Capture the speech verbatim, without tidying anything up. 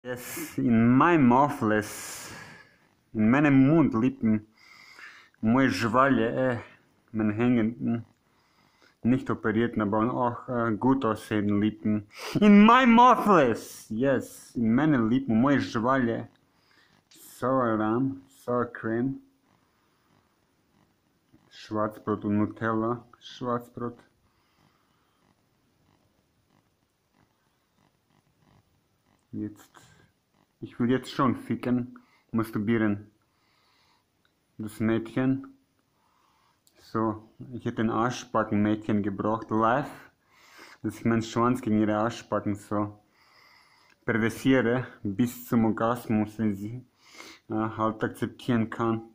Yes, in meinem Mouthles, in meinem Mundlippen, moje žvalje, äh, meine hängenden, nicht operierten, aber auch äh, gut aussehenden Lippen. In meinem Mouthles, yes, in meinen Lippen, moje žvalje, Sauerrahm, Sour Cream, Schwarzbrot und Nutella, Schwarzbrot. Jetzt, ich will jetzt schon ficken, masturbieren. Das Mädchen. So, ich hätte ein Arschbackenmädchen gebraucht, live, dass ich meinen Schwanz gegen ihre Arschbacken so perversiere, bis zum Orgasmus, wenn sie äh, halt akzeptieren kann.